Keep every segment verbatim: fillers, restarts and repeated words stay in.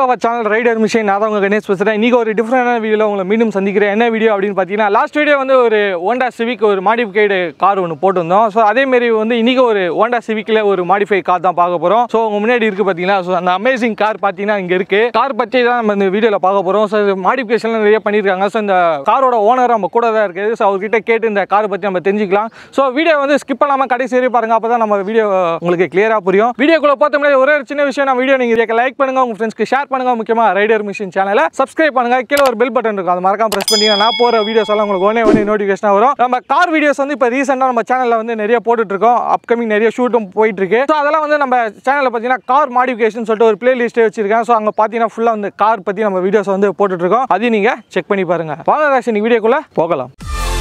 to our channel Rider Machine. நான் தான் உங்க கணேஷ் பேசுறேன். இன்னைக்கு ஒரு டிஃபரண்டான வீடியோல உங்களை மீண்டும் சந்திக்கிறேன். என்ன வீடியோ அப்படினு பார்த்தீங்கன்னா லாஸ்ட் வீடியோ வந்து ஒரு Honda Civic ஒரு மாடிஃபைடு கார் ஒன்னு போட்டுருந்தோம். சோ அதே மாதிரி வந்து இன்னைக்கு ஒரு Honda Civicல ஒரு மாடிஃபை கார் தான் பார்க்க போறோம். சோ உங்க முன்னாடி இருக்கு பாத்தீங்களா? சோ அந்த அமேசிங் கார் பாத்தீங்கன்னா இங்க இருக்கு. கார் பத்தி தான் நம்ம இந்த வீடியோல பார்க்க போறோம். சோ மாடிஃபிகேஷன் நிறைய பண்ணிருக்காங்க. சோ இந்த காரோட ஓனர் நம்ம கூட தான் இருக்கு. சோ அவர்கிட்ட கேட்டு இந்த கார் பத்தி நம்ம தெரிஞ்சுக்கலாம். சோ வீடியோ வந்து ஸ்கிப் பண்ணாம கடைசி வரை பாருங்க. அப்பதான் நம்ம வீடியோ உங்களுக்கு கிளியரா புரியும். வீடியோக்குள்ள பார்த்த முன்னாடி ஒரே ஒரு சின்ன விஷயம், நம்ம வீடியோ நீங்க லைக் பண்ணுங்க, உங்க ஃப்ரெண்ட்ஸ்க்கு ஷேர் பண்ணுங்க, முக்கியமா ரைடர் மிஷின் சேனலை சப்ஸ்கிரைப் பண்ணுங்க. கீழே ஒரு பெல் பட்டன் இருக்கும், அது மறக்காம பிரஸ் பண்ணீங்கன்னா நான் போற வீடியோஸ் எல்லாம் உங்களுக்கு ஒண்ணே ஒண்ணே நோட்டிஃபிகேஷன் வரும். நம்ம கார் வீடியோஸ் வந்து இப்போ ரீசெண்டா நம்ம சேனல்ல வந்து நிறைய போட்டுட்டு இருக்கோம். அப்கமிங் நிறைய ஷூட்டும் போயிட்டு இருக்கு. ஸோ அதெல்லாம் வந்து நம்ம சேனல்ல பார்த்தீங்கன்னா கார் மாடிஃபிகேஷன் சொல்லிட்டு ஒரு பிளே லிஸ்ட்டே வச்சிருக்கேன். ஸோ அங்கே பார்த்தீங்கன்னா ஃபுல்லாக வந்து கார் பற்றி நம்ம வீடியோஸ் வந்து போட்டுட்டு இருக்கோம். அதையும் நீங்க செக் பண்ணி பாருங்க. வாங்க ராசி இன்னைக்கு வீடியோக்குள்ள போகலாம்.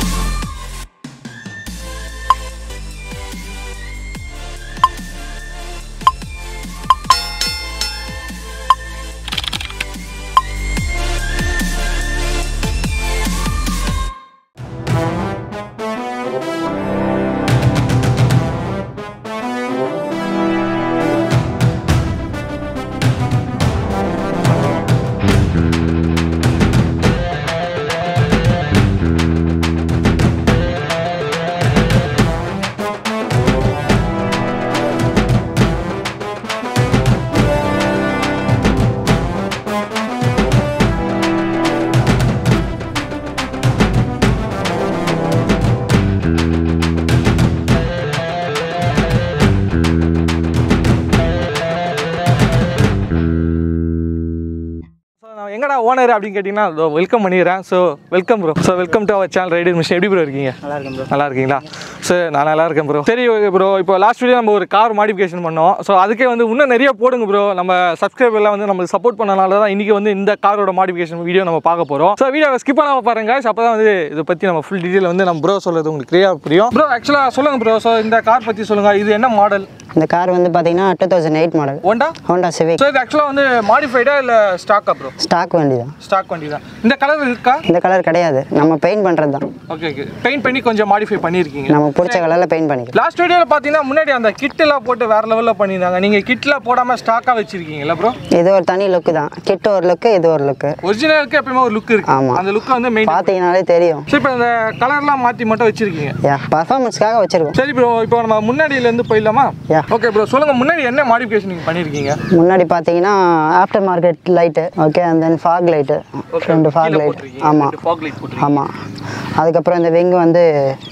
எங்கடா ஓனர் அப்படின்னு கேட்டிங்கன்னா வெல்கம் பண்ணிடுறேன். So welcome bro. So welcome to our channel rider machine. எப்படி ப்ரோ இருக்கீங்க? நல்லா இருக்கேன் ப்ரோ. நல்லா இருக்கீங்களா? ஸோ நான் நல்லா இருக்கேன் ப்ரோ. சரி ப்ரோ, இப்போ லாஸ்ட் வீடியோ நம்ம ஒரு கார் மாடிஃபிகேஷன் பண்ணோம். ஸோ அதுக்கே வந்து இன்னும் நிறைய போடுங்க ப்ரோ. நம்ம சப்ஸ்கிரைபர்லாம் வந்து நம்ம சப்போர்ட் பண்ணனால தான் இன்றைக்கி வந்து இந்த காரோட மாடிஃபிகேஷன் வீடியோ நம்ம பார்க்க போகிறோம். ஸோ வீடியோ ஸ்கிப் பண்ணாமல் பாருங்க. அப்போ தான் வந்து இதை பற்றி நம்ம ஃபுல் டீட்டெயில் வந்து நம்ம ப்ரோ சொல்கிறது உங்களுக்கு கிளியராக புரியும். ப்ரோ ஆக்சுவலாக சொல்லுங்கள் ப்ரோ. ஸோ இந்த கார் பற்றி சொல்லுங்கள். இது என்ன மாடல்? இந்த கார் வந்து பார்த்தீங்கன்னா two thousand eight model Honda Honda Civic. So இது ஆக்சுவலாக வந்து மாடிஃபைடா இல்லை ஸ்டாக்கா ப்ரோ? ஸ்டாக் வண்டி தான். ஸ்டாக் வண்டி தான். இந்த கலர் இருக்கா? இந்த கலர் கிடையாது, நம்ம பெயிண்ட் பண்ணுறது தான். Okay okay. பெயிண்ட் பண்ணி கொஞ்சம் மாடிஃபை பண்ணியிருக்கீங்க. நம்ம பிடிச்ச கலரில் பெயிண்ட் பண்ணிக்கலாம். லாஸ்ட் வீடியோவில் பார்த்தீங்கன்னா முன்னாடி அந்த கிட்டெல்லாம் போட்டு வேற லெவலில் பண்ணியிருந்தாங்க. நீங்கள் கிட்லாம் போடாமல் ஸ்டாக்காக வச்சிருக்கீங்களா ப்ரோ? இது ஒரு தனி லுக்கு தான். கிட் ஒரு லுக்கு, இது ஒரு லுக்கு. ஒரிஜினலுக்கு எப்பயுமே ஒரு லுக் இருக்கு. ஆமாம், அந்த லுக்கை வந்து மெயின் பார்த்தீங்கன்னாலே தெரியும். சரி, இப்போ இந்த கலர்லாம் மாற்றி மட்டும் வச்சிருக்கீங்க. யா, பர்ஃபார்மன்ஸ்க்காக வச்சிருக்கோம். சரி ப்ரோ, இப்போ நம்ம முன்னாடியிலேருந்து போயிடலாமா? Yeah okay bro. சொல்லுங்கள், முன்னாடி என்ன மாடிஃபிகேஷன் நீங்கள் பண்ணியிருக்கீங்க? முன்னாடி பார்த்தீங்கன்னா after market light, okay, and then fog light, ரெண்டு ஃபாக் லைட். ஆமாம் ஆமாம். அதுக்கப்புறம் இந்த விங்கு வந்து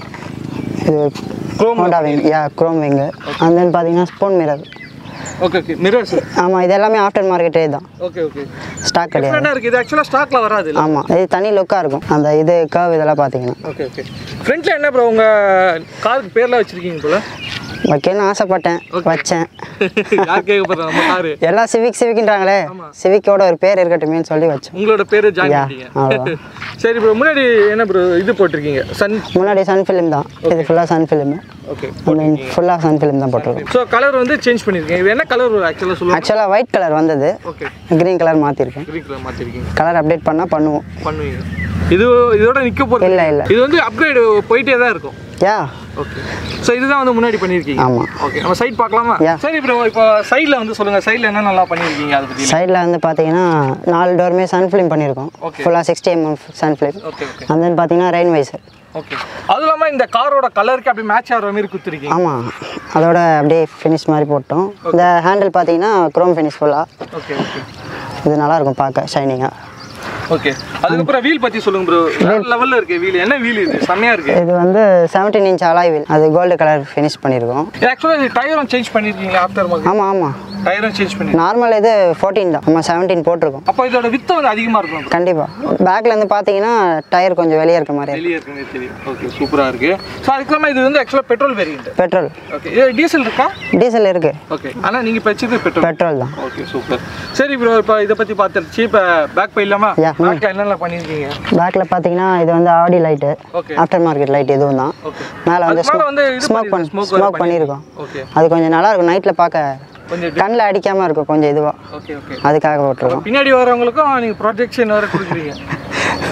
இது Honda wing. Yeah, chrome wing. And then பார்த்தீங்கன்னா spoon mirror. Okay okay. Mirrors. ஆமாம், இது எல்லாமே ஆஃப்டர் மார்க்கெட்டே தான். Okay okay. ஸ்டாக் கிடையாது. டிஃபரெண்டா இருக்கு. இது एक्चुअली ஸ்டாக்ல வராது. ஆமாம், இது தனி லுக்காக இருக்கும். அந்த இது கர்வ் இதெல்லாம் பார்த்தீங்கன்னா. Okay okay. ஃப்ரண்ட்ல என்ன ப்ரோ உங்க காருக்கு பேர்லாம் வச்சிருக்கீங்க போல? வைக்கணும்னு ஆசைப்பட்டேன், வச்சேன். யார் கேட்க போறா நம்ம காரு? எல்லாம் சிவிக் சிவிக்ன்றாங்களே, சிவிக்கோட ஒரு பேர் இருக்கட்டுமேன்னு சொல்லி வச்சேன். உங்களோட பேரு ஜாயின் பண்ணிட்டீங்க. சரி ப்ரோ, முன்னாடி என்ன ப்ரோ இது போட்டிருக்கீங்க? சன். முன்னாடி சன் ஃபிலிம் தான். இது ஃபுல்லா சன் ஃபிலிம். ஓகே. ஃபுல்லா சன் ஃபிலிம் தான் போட்டிருக்கோம். சோ கலர் வந்து சேஞ்ச் பண்ணிருக்கீங்க. இது என்ன கலர் एक्चुअली சொல்லுங்க? एक्चुअली ஒயிட் கலர் வந்தது. ஓகே. கிரீன் கலர் மாத்திருக்கேன். கிரீன் கலர் மாத்திருக்கீங்க. கலர் அப்டேட் பண்ணா பண்ணுவோம். பண்ணுவீங்க. இது இதோட நிக்க போறது இல்ல இல்ல. இது வந்து அப்கிரேட் போயிட்டே தான் இருக்கும். யா. ஓகே. சோ இதுதான் வந்து முன்னாடி பண்ணிருக்கீங்க. ஆமா. ஓகே. நம்ம சைடு பார்க்கலாமா? சரி ப்ரோ, இப்போ சைடுல வந்து சொல்லுங்க. சைடுல என்ன நல்லா பண்ணிருக்கீங்க அத பத்தி? சைடுல வந்து பாத்தீங்கன்னா நாலு டோர்மே சன் ஃபிலிம் பண்ணிருக்கோம். ஃபுல்லா sixty M M sun film. Okay okay. And then பாத்தீங்கன்னா ரெயின் வைசர். ஓகே. அது இல்லாம இந்த காரோட கலருக்கு அப்படியே மேட்ச் ஆகுற மாதிரி குத்துறீங்க. ஆமா, அதோட அப்படியே ஃபினிஷ் மாதிரி போட்டோம். இந்த ஹேண்டில் பாத்தீங்கன்னா குரோம் ஃபினிஷ் ஃபுல்லா. Okay okay. இது நல்லா இருக்கும் பார்க்க, ஷைனிங்கா. ஓகே. அதுக்கு அப்புறம் வீல் பத்தி சொல்லுங்க ப்ரோ. வேற லெவல்ல இருக்கு வீல். என்ன வீல் இது? செமையா இருக்கு. இது வந்து செவன்டீன் இன்ச் அலாய் வீல். அது கோல்ட் கலர் ஃபினிஷ் பண்ணிருக்கோம். एक्चुअली இது டயரும் சேஞ்ச் பண்ணிருக்கீங்க ஆஃப்டர் மார்க்கெட்? ஆமா ஆமா, டயரும் சேஞ்ச் பண்ணி. நார்மல் இது பதினான்கு தான், நம்ம பதினேழு போட்டுருக்கோம். அப்போ இதோட வித்து வந்து அதிகமா இருக்கும். கண்டிப்பா. பேக்ல இருந்து பாத்தீங்கன்னா டயர் கொஞ்சம் வெளிய இருக்க மாதிரி. வெளிய இருக்குனே தெரியும். ஓகே, சூப்பரா இருக்கு. சோ அதுக்கு இது வந்து actually petrol variant. Petrol. Okay. இது டீசல் இருக்கா? டீசல் இருக்கு. ஓகே. ஆனா நீங்க பச்சது பெட்ரோல். பெட்ரோல் தான். Okay, super. சரி ப்ரோ, இப்போ இத பத்தி பார்த்துச்சு. இப்போ பேக் போயிடலாமா? பேக்ல என்னென்ன பண்ணிருக்கீங்க? பேக்ல பாத்தீங்கன்னா இது வந்து ஆடி லைட், ஆஃப்டர் மார்க்கெட் லைட் இதுவும் தான். மேல வந்து ஸ்மோக் பண்ணி ஸ்மோக் பண்ணிருக்கோம். ஓகே. அது கொஞ்சம் நல்லா இருக்கும் நைட்ல பார்க்க, கொஞ்சம் கண்ணில் அடிக்காம இருக்கும் கொஞ்சம் இதுவா. Okay okay. அதுக்காக போட்டுருக்கோம். பின்னாடி வரவங்களுக்கும் நீங்க ப்ரொடெக்ஷன் வேற கொடுக்குறீங்க.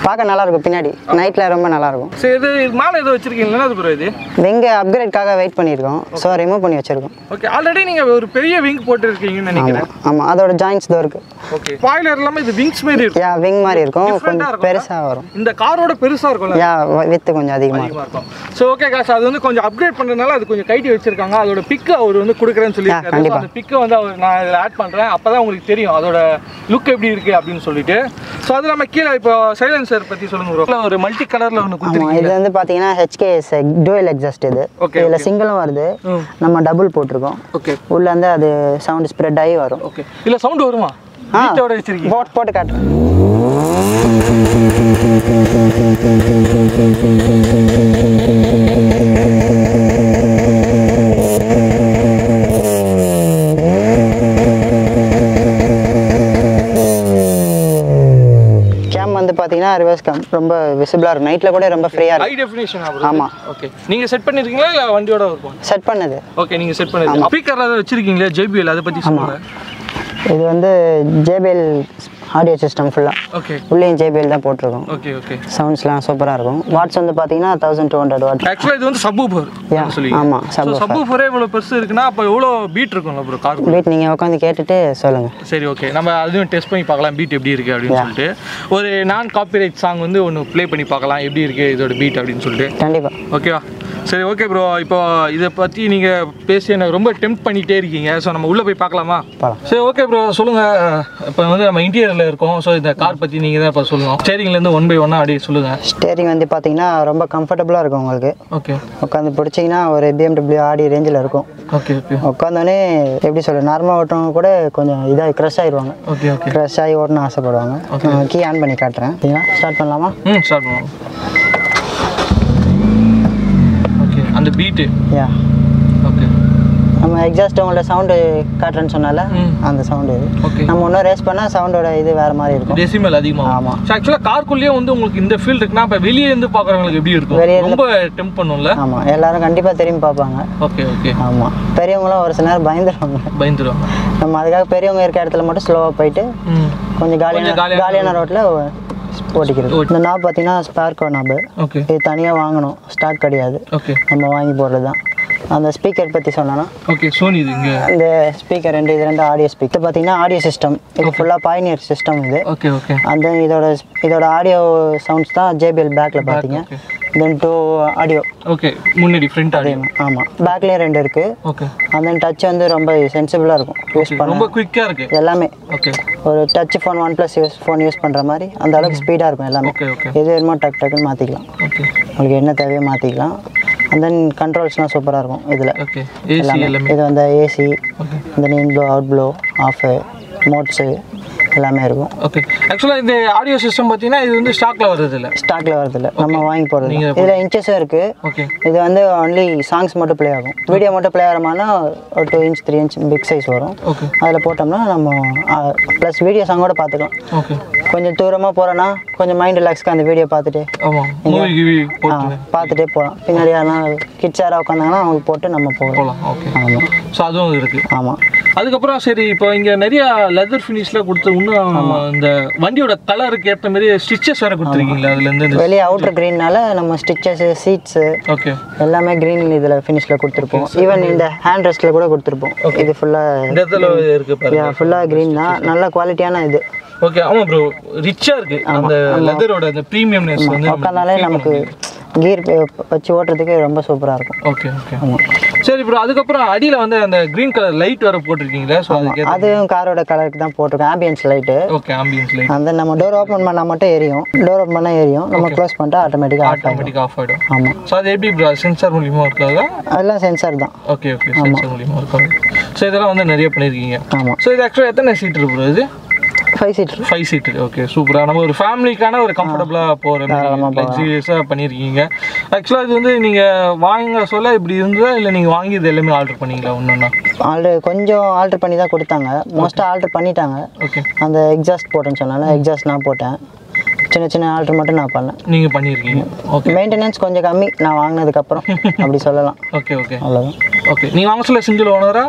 பார்க்க நல்லா இருக்கும் பின்னாடி நைட்டில் ரொம்ப நல்லா இருக்கும். சரி இது மேலே ஏதோ வச்சிருக்கீங்களா அது ப்ரோ? இது விங் அப்கிரேட்காக வெயிட் பண்ணியிருக்கோம். ஸோ ரிமூவ் பண்ணி வச்சிருக்கோம். ஓகே ஆல்ரெடி நீங்கள் ஒரு பெரிய விங் போட்டுருக்கீங்கன்னு நினைக்கிறேன். ஆமாம் அதோட ஜாயின்ட்ஸ் தான் இருக்குது. ஓகே ஸ்பாய்லர் எல்லாமே இது விங்ஸ் மாதிரி இருக்கும். யா விங் மாதிரி இருக்கும். கொஞ்சம் பெருசாக வரும். இந்த காரோட பெருசாக இருக்கும்ல? யா வித்து கொஞ்சம் அதிகமாக இருக்கும். ஸோ ஓகே காசு அது வந்து கொஞ்சம் அப்கிரேட் பண்ணுறதுனால அது கொஞ்சம் கைட்டி வச்சிருக்காங்க. அதோட பிக்கு அவர் வந்து கொடுக்குறேன்னு சொல்லியிருக்காரு. அந்த பிக்கை வந்து அவர் நான் இதில் ஆட் பண்ணுறேன். அப்போ தான் உங்களுக்கு தெரியும் அதோட லுக் எப்படி இருக்குது அப்படின்னு சொல்லிட்டு. ஸோ அது நம்ம கீழே இப்போ சைலன்சர் பற்றி சொல்லுங்க ப்ரோ. ஒரு மல்டி கலரில் ஒன்று கொடுத்துருக்கீங்க. இது வந்து பார்த்தீங்கன்னா ஹெச்கேஎஸ் டூயல் எக்ஸாஸ்ட் இது. ஓகே இதில் சிங்கிளும் வருது. நம்ம டபுள் போட்டிருக்கோம். ஓகே உள்ள வந்து அது சவுண்ட் ஸ்ப்ரெட் ஆகி வரும். ஓகே இல்லை சவுண்ட் வருமா? வீட்டோட வச்சிருக்கீங்க. போட்டு போட்டு காட்டுறேன். கேம் வந்து பார்த்தீங்கன்னா ரிவர்ஸ் கேம் ரொம்ப விசிபிளாக இருக்கும். நைட்டில் கூட ரொம்ப ஃப்ரீயாக இருக்கும். ஹை டெஃபினிஷன் ஆகும். ஆமாம். ஓகே நீங்கள் செட் பண்ணியிருக்கீங்களா இல்லை வண்டியோட இருக்கும்? செட் பண்ணது. ஓகே நீங்கள் செட் பண்ணது. ஸ்பீக்கர் ஏதாவது வச்சிருக்கீங்களா? ஜேபிஎல் அதை பற்றி சொல்லுங்கள். இது வந்து ஜேபிஎல் ஆடியோ சிஸ்டம் ஃபுல்லாக. ஓகே உள்ளேயும் ஜேபிஎல் தான் போட்டிருக்கோம். ஓகே ஓகே சவுண்ட்ஸ்லாம் சூப்பராக இருக்கும். வாட்ஸ் வந்து பார்த்தீங்கன்னா தௌசண்ட் டூ ஹண்ட்ரட் வாட். ஆக்சுவலாக இது வந்து சப்வூஃபர் சொல்லி. ஆமாம் சப்வூஃபர். சப்வூஃபரே இவ்வளோ பெருசு இருக்குன்னா அப்போ எவ்வளோ பீட் இருக்கும்ல ப்ரோ கார்? பீட் நீங்கள் உட்காந்து கேட்டுட்டு சொல்லுங்கள். சரி ஓகே நம்ம அதுவும் டெஸ்ட் பண்ணி பார்க்கலாம் பீட் எப்படி இருக்குது அப்படின்னு சொல்லிட்டு. ஒரு நான் காப்பிரைட் சாங் வந்து ஒன்று ப்ளே பண்ணி பார்க்கலாம் எப்படி இருக்குது இதோட பீட் அப்படின்னு சொல்லிட்டு. கண்டிப்பாக. ஓகேவா? சரி ஓகே ப்ரோ. இப்போ இதை பற்றி நீங்கள் பேசி எனக்கு ரொம்ப டெம்ப் பண்ணிகிட்டே இருக்கீங்க. ஸோ நம்ம உள்ளே போய் பார்க்கலாமா? சரி ஓகே ப்ரோ சொல்லுங்கள். இப்போ வந்து நம்ம இன்டீரியரில் இருக்கோம். ஸோ இந்த கார் பற்றி நீங்கள் தான் இப்போ சொல்லணும். ஸ்டேரிங்லேருந்து ஒன் பை ஒன்னாக அப்படியே சொல்லுங்கள். ஸ்டேரிங் வந்து பார்த்தீங்கன்னா ரொம்ப கம்ஃபர்டபுளாக இருக்கும் உங்களுக்கு. ஓகே உட்காந்து பிடிச்சிங்கன்னா ஒரு பிஎம்டபிள்யூ ஆடி ரேஞ்சில் இருக்கும். ஓகே ஓகே உட்காந்தோடனே எப்படி சொல்ல நார்மலாக ஓட்டுறவங்க கூட கொஞ்சம் இதாக க்ரஷ் ஆகிடுவாங்க. ஓகே ஓகே க்ரஷ் ஆகி ஓட்டணும்னு ஆசைப்படுவாங்க. கீ ஆன் பண்ணி காட்டுறேன். சரிங்களா? ஸ்டார்ட் பண்ணலாமா? ம் ஸ்டார்ட் பண்ணலாம். ஓகே அந்த பீட்டு. யா ஓகே நம்ம எக்ஸாஸ்ட் உங்களோட சவுண்டு காட்டுறேன்னு சொன்னால அந்த சவுண்டு இது. ஓகே நம்ம இன்னும் ரேஸ் பண்ணால் சவுண்டோட இது வேறு மாதிரி இருக்கும். டெசிமல் அதிகமாக. ஆமாம் ஆக்சுவலாக காருக்குள்ளேயே வந்து உங்களுக்கு இந்த ஃபீல் இருக்குன்னா இப்போ வெளியே இருந்து பார்க்குறவங்களுக்கு எப்படி இருக்கும்? வெளியே ரொம்ப டெம்ப் பண்ணும்ல? ஆமாம் எல்லாரும் கண்டிப்பாக திரும்பி பார்ப்பாங்க. ஓகே ஓகே ஆமாம் பெரியவங்களும் ஒரு சில நேரம் பயந்துருவாங்க. பயந்துருவாங்க. நம்ம அதுக்காக பெரியவங்க இருக்க இடத்துல மட்டும் ஸ்லோவாக போயிட்டு கொஞ்சம் காலியான காலியான ரோட்டில் ஓட்டிக்கிறது. இந்த நாப் பார்த்தீங்கன்னா ஸ்பார்க்கோ நாப். ஓகே இது தனியாக வாங்கணும். ஸ்டாக் கிடையாது. ஓகே நம்ம வாங்கி போடுறது தான். அந்த ஸ்பீக்கர் பற்றி சொன்னா ஓகே சோனி இது இங்கே இந்த ஸ்பீக்கர் ரெண்டு இது ரெண்டு ஆடியோ ஸ்பீக்கர் பார்த்தீங்கன்னா ஆடியோ சிஸ்டம். இது ஃபுல்லாக பாய்னியர் சிஸ்டம் இது. ஓகே ஓகே அந்த இதோட இதோட ஆடியோ சவுண்ட்ஸ் தான் ஜேபிஎல் பேக்கில் பார்த்தீங்க. Then two audio. ஓகே முன்னாடி ஃப்ரண்ட் ஆடியோ. ஆமாம் பேக்லேயும் ரெண்டு இருக்குது. ஓகே அந்த தென் டச் வந்து ரொம்ப சென்சிபிளாக இருக்கும். யூஸ் பண்ண ரொம்ப குயிக்காக இருக்குது எல்லாமே. ஓகே ஒரு touch phone OnePlus use phone use பண்ணுற மாதிரி அந்த அளவுக்கு ஸ்பீடாக இருக்கும் எல்லாமே. ஓகே ஓகே எது வேணுமோ டக் டக்குன்னு மாற்றிக்கலாம். ஓகே உங்களுக்கு என்ன தேவையோ மாற்றிக்கலாம். அண்ட் தென் கண்ட்ரோல்ஸ்லாம் சூப்பராக இருக்கும் இதில். ஓகே ஏசி எல்லாமே. இது வந்து AC then in flow out flow off modes எல்லாமே இருக்கும். ஓகே ஆக்சுவலாக இந்த ஆடியோ சிஸ்டம் பார்த்தீங்கன்னா இது வந்து ஸ்டாக்கில் வருது இல்லை? ஸ்டாக்கில் வருது இல்லை நம்ம வாங்கி போடுறது. இதில் இன்ச்சஸும் இருக்குது. ஓகே இது வந்து ஒன்லி சாங்ஸ் மட்டும் ப்ளே ஆகும். வீடியோ மட்டும் ப்ளே ஆகிறமானா ஒரு two inch three inch big size வரும். ஓகே அதில் போட்டோம்னா நம்ம ப்ளஸ் வீடியோ சாங்கோட பார்த்துக்கலாம். ஓகே கொஞ்சம் தூரமாக போகிறோன்னா கொஞ்சம் மைண்ட் ரிலாக்ஸ்க்கு அந்த வீடியோ பார்த்துட்டு பார்த்துட்டே போகலாம். பின்னாடி யாரா கிட்ஸ் யாராக உட்காந்தாங்கன்னா அவங்க போட்டு நம்ம போகலாம். ஓகே ஆமாம் ஸோ அதுவும் இருக்குது. ஆமாம் அதுக்கப்புறம் சரி இப்போ இங்கே நிறைய லெதர் ஃபினிஷில் கொடுத்து இன்னும் இந்த வண்டியோட கலருக்கு ஏற்ற மாதிரி ஸ்டிச்சஸ் வேறு கொடுத்துருக்கீங்களா? அதுலேருந்து வெளியே அவுட்டர் க்ரீன்னால நம்ம ஸ்டிச்சஸு சீட்ஸு ஓகே எல்லாமே க்ரீன் இதில் ஃபினிஷில் கொடுத்துருப்போம். ஈவன் இந்த ஹேண்ட் ரெஸ்ட்டில் கூட கொடுத்துருப்போம். இது ஃபுல்லாக இருக்குது ஃபுல்லாக க்ரீன் தான். நல்ல குவாலிட்டியான இது. ஓகே ஆமாம் ப்ரோ ரிச்சாக இருக்குது அந்த லெதரோட அந்த ப்ரீமியம்னஸ் வந்து உட்காந்தாலே நமக்கு கீர் வச்சு ஓட்டுறதுக்கு ரொம்ப சூப்பராக இருக்கும். ஓகே ஓகே ஆமாம் சரி ப்ரோ. அதுக்கப்புறம் அடியில் வந்து அந்த க்ரீன் கலர் லைட் வர போட்டிருக்கீங்களா? ஸோ அதுக்கு அதுவும் காரோட கலருக்கு தான் போட்டிருக்கேன். Ambience light. Okay ambience light. அந்த நம்ம டோர் ஓப்பன் பண்ணால் மட்டும் எரியும். டோர் ஓப்பன் பண்ணால் எரியும். நம்ம க்ளோஸ் பண்ணிட்டா ஆட்டோமேட்டிக்காக ஆட்டோமேட்டிக்காக ஆஃப் ஆகிடும். ஆமாம். ஸோ அது எப்படி ப்ரோ சென்சார் மூலியமாக இருக்காதா? அதெல்லாம் சென்சார் தான். ஓகே ஓகே சென்சார் மூலியமாக இருக்காது. ஸோ இதெல்லாம் வந்து நிறைய பண்ணியிருக்கீங்க. ஆமாம். ஸோ இது ஆக்சுவலாக எத்தனை சீட்டர் ப்ரோ இது? Five seater. Five seater okay சூப்பராக நம்ம ஒரு ஃபேமிலிக்கான ஒரு கம்ஃபர்டபுளாக போகிற மாதிரி லக்ஸூரியஸாக பண்ணியிருக்கீங்க. ஆக்சுவலாக இது வந்து நீங்கள் வாங்க சொல்ல இப்படி இருந்ததா இல்லை நீங்கள் வாங்கி இது எல்லாமே ஆர்டர் பண்ணிங்களா? ஒன்றுன்னா ஆல்ரெடி கொஞ்சம் ஆல்ட்ரு பண்ணி தான் கொடுத்தாங்க. மோஸ்ட்டாக ஆல்ட்ரு பண்ணிட்டாங்க. ஓகே அந்த எக்ஸாஸ்ட் போட்டேன்னு சொன்னால எக்ஸாஸ்ட் நான் போட்டேன். சின்ன சின்ன ஆல்ட்ரு மட்டும் நான் பண்ணேன். நீங்கள் பண்ணியிருக்கீங்க. ஓகே மெயின்டெனன்ஸ் கொஞ்சம் கம்மி நான் வாங்கினதுக்கப்புறம் அப்படி சொல்லலாம். ஓகே ஓகே அவ்வளோதான். ஓகே நீங்கள் வாங்க சொல்ல சிங்கிள் ஓனரா?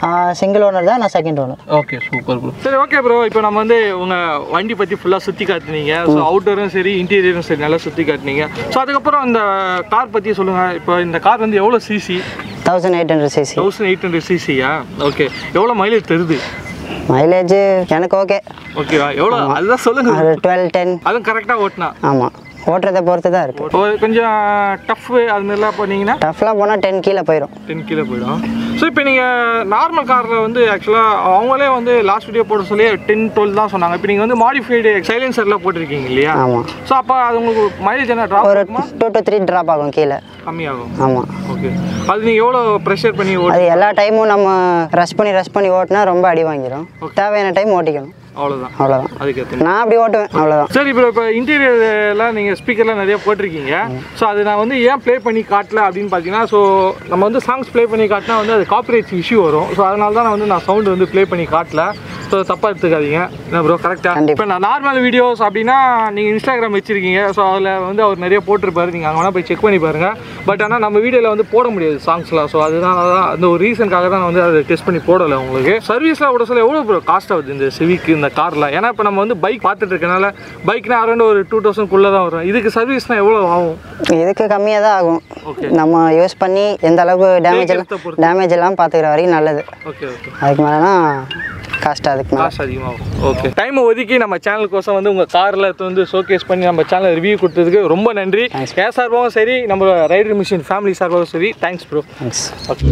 சிங்கிள் ஓனர் தான், நான் second owner. Okay, super bro. சரி, ஓகே ப்ரோ. இப்போ நம்ம வந்து உங்கள் வண்டி பற்றி ஃபுல்லாக சுற்றி காட்டுனீங்க. ஸோ அவுட்டரும் சரி இன்டீரியரும் சரி நல்லா சுற்றி காட்டுனீங்க. ஸோ அதுக்கப்புறம் இந்த கார் பற்றி சொல்லுங்கள். இப்போ இந்த கார் வந்து எவ்வளோ CC? Thousand eight hundred CC. Thousand eight hundred சிசியா? ஓகே. எவ்வளோ மைலேஜ் தருது? மைலேஜ் எனக்கு ஓகே. ஓகேவா? எவ்வளோ அதுதான் சொல்லுங்கள். அது டுவெல் டென். அதுவும் கரெக்டாக ஓட்டினா? ஆமாம், ஓட்டுறதை பொறுத்து தான் இருக்குது. கொஞ்சம் டஃப் அது மாதிரிலாம் போனீங்கன்னா டஃப்லாம் போனால் டென் கீழே போயிடும். டென் கீழே போயிடும். ஸோ இப்போ நீங்கள் நார்மல் காரில் வந்து ஆக்சுவலாக அவங்களே வந்து லாஸ்ட் வீடியோ போட சொல்லி டென் டுவெல் தான் சொன்னாங்க. இப்போ நீங்கள் வந்து மாடிஃபைடு சைலன்சர்லாம் போட்டிருக்கீங்க இல்லையா? ஆமாம். ஸோ அப்போ அது உங்களுக்கு மைலேஜ் என்ன ட்ராப் ஒரு டூ டு த்ரீ ட்ராப் ஆகும், கீழே கம்மியாகும். ஆமாம். ஓகே. அது நீங்கள் எவ்வளோ ப்ரெஷர் பண்ணி ஓட்டு? அது எல்லா டைமும் நம்ம ரஷ் பண்ணி ரஷ் பண்ணி ஓட்டினா ரொம்ப அடி வாங்கிடும். தேவையான டைம் ஓட்டிக்கணும். அவ்வளோதான் அவ்வளோதான் அதுக்கு நான் அப்படி ஓட்டுவேன், அவ்வளோதான். சரி, இப்போ இப்போ இன்டீரியர்லாம் நீங்கள் ஸ்பீக்கர்லாம் நிறைய போட்டிருக்கீங்க. ஸோ அது நான் வந்து ஏன் ப்ளே பண்ணி காட்டல அப்படின்னு பார்த்தீங்கன்னா, ஸோ நம்ம வந்து சாங்ஸ் ப்ளே பண்ணி காட்டினா வந்து அது காப்பிரைட்ஸ் இஷ்யூ வரும். ஸோ அதனால தான் நான் வந்து நான் சவுண்டு வந்து ப்ளே பண்ணி காட்டல. ஸோ தப்பாக எடுத்துக்காதீங்க என்ன ப்ரோ, கரெக்டாக? இப்போ நான் நார்மல் வீடியோஸ் அப்படின்னா நீங்கள் இன்ஸ்டாகிராம் வச்சுருக்கீங்க. ஸோ அதில் வந்து அவர் நிறைய போட்டிருப்பாரு, நீங்கள் அங்கே வேணால் போய் செக் பண்ணி பாருங்கள். பட் ஆனால் நம்ம வீடியோவில் வந்து போட முடியாது சாங்ஸ்லாம். ஸோ அதனால தான் அந்த ஒரு ரீசனுக்காக தான் நான் வந்து அதை டெஸ்ட் பண்ணி போடலை. உங்களுக்கு சர்வீஸ்லாம் விட சொல்ல எவ்வளோ ப்ரோ காஸ்ட் ஆகுது இந்த சிவிக் இந்த காரில்? ஏன்னா இப்போ நம்ம வந்து பைக் பார்த்துட்டு இருக்கனால பைக்னா அரௌண்ட் ஒரு டூ தௌசண்ட்குள்ளே தான் வரும். இதுக்கு சர்வீஸ்னால் எவ்வளோ ஆகும்? இதுக்கு கம்மியாக தான் ஆகும். ஓகே. நம்ம யூஸ் பண்ணி எந்த அளவுக்கு டேமேஜ் எல்லாம் டேமேஜ் எல்லாம் பார்த்துக்கிற வரைக்கும் நல்லது. Okay okay. அதுக்கு மேலேனா காஸ்ட் அதுக்கு காஸ்ட் அதிகமாகும். ஓகே. டைம் ஒதுக்கி நம்ம சேனலுக்கோசம் வந்து உங்கள் காரில் வந்து ஷோகேஸ் பண்ணி நம்ம சேனல் ரிவ்யூ கொடுத்ததுக்கு ரொம்ப நன்றி. என் சார்பாகவும் சரி நம்ம ரைடர் மிஷின் ஃபேமிலி சார்பாகவும் சரி thanks bro. Thanks. Okay.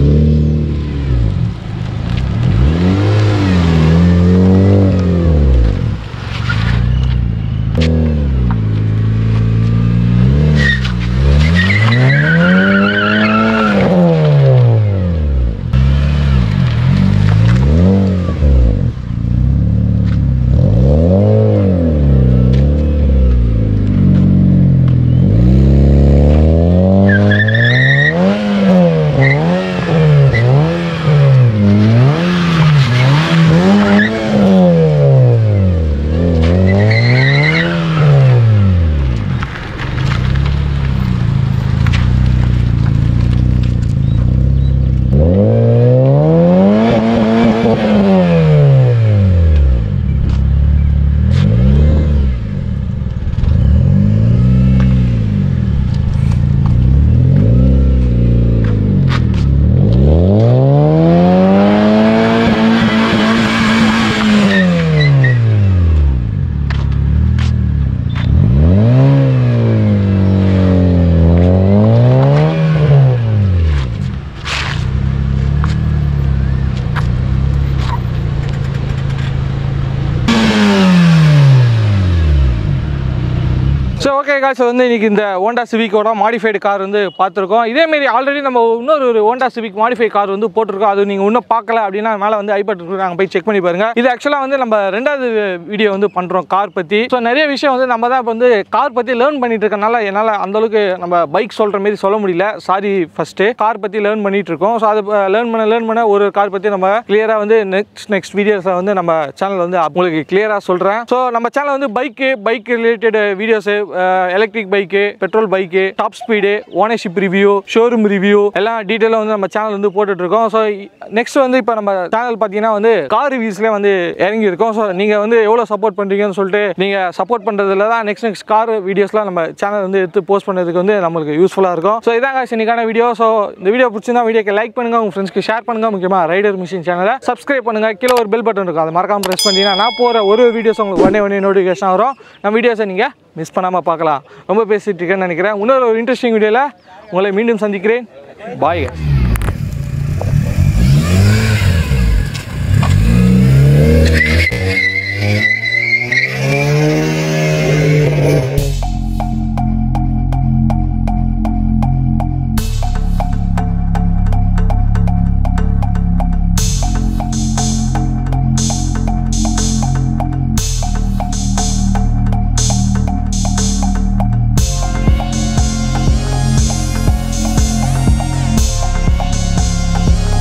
So okay guys, வந்து இன்றைக்கி இந்த ஹோண்டா சிவிக்கோட மாடிஃபைடு கார் வந்து பார்த்துருக்கோம். இதேமாரி ஆல்ரெடி நம்ம இன்னொரு ஒரு ஹோண்டா சிவிக் மாடிஃபை கார் வந்து போட்டிருக்கோம். அது நீங்கள் இன்னும் பார்க்கல அப்படின்னா மேலே வந்து ஐபட் இருக்கு, நாங்கள் போய் செக் பண்ணி பாருங்கள். இது ஆக்சுவலாக வந்து நம்ம ரெண்டாவது வீடியோ வந்து பண்ணுறோம் கார் பற்றி. ஸோ நிறைய விஷயம் வந்து நம்ம தான் இப்போ வந்து கார் பற்றி லேர்ன் பண்ணிட்டு இருக்கனால என்னால் அந்தளவுக்கு நம்ம பைக் சொல்கிற மாரி சொல்ல முடியல. சாரி, ஃபஸ்ட்டு கார் பற்றி லேர்ன் பண்ணிட்டு இருக்கோம். ஸோ அது லேர்ன் பண்ண லேர்ன் பண்ண ஒரு கார் பற்றி நம்ம கிளியராக வந்து நெக்ஸ்ட் நெக்ஸ்ட் வீடியோஸை வந்து நம்ம சேனல் வந்து உங்களுக்கு கிளியராக சொல்கிறேன். ஸோ நம்ம சேனல் வந்து bike bike related videos, electric bike, petrol bike, top speed, ownership review, showroom review எல்லாம் டீட்டெயிலாக வந்து நம்ம சேனல் வந்து போட்டுட்டு இருக்கோம். ஸோ நெக்ஸ்ட் வந்து இப்போ நம்ம சேனல் பார்த்தீங்கன்னா வந்து கார் ரிவ்யூஸ்லேயே வந்து இறங்கி இருக்கோம். ஸோ நீங்கள் வந்து எவ்வளோ சப்போர்ட் பண்ணுறீங்கன்னு சொல்லிட்டு நீங்கள் சப்போர்ட் பண்ணுறதுல தான் நெக்ஸ்ட் நெக்ஸ்ட் கார் வீடியோஸ்லாம் நம்ம சேனல் வந்து எடுத்து போஸ்ட் பண்ணுறதுக்கு வந்து நம்மளுக்கு யூஸ்ஃபுல்லாக இருக்கும். ஸோ இதாங்க இன்னைக்கான வீடியோ. ஸோ இந்த வீடியோ பிடிச்சிருந்தா வீடியோக்கு லைக் பண்ணுங்கள், உங்கள் ஃப்ரெண்ட்ஸ்க்கு ஷேர் பண்ணுங்கள். முக்கியமாக ரைடர் மிஷின் சேனலை சப்ஸ்கிரைப் பண்ணுங்கள். கீழே ஒரு பெல் பட்டன் இருக்கும், அதை மறக்காமல் ப்ரெஸ் பண்ணிங்கன்னா நான் போகிற ஒரு வீடியோஸ் உங்களுக்கு உடனே உடனே நோட்டிஃபிகேஷன் வரும். நம்ம வீடியோஸை நீங்கள் மிஸ் பண்ணாமல் பார்க்கலாம். ரொம்ப பேசிட்டு இருக்கேன்னு நினைக்கிறேன். இன்னொரு ஒரு இன்ட்ரெஸ்டிங் வீடியோவில் உங்களை மீண்டும் சந்திக்கிறேன். பாய்.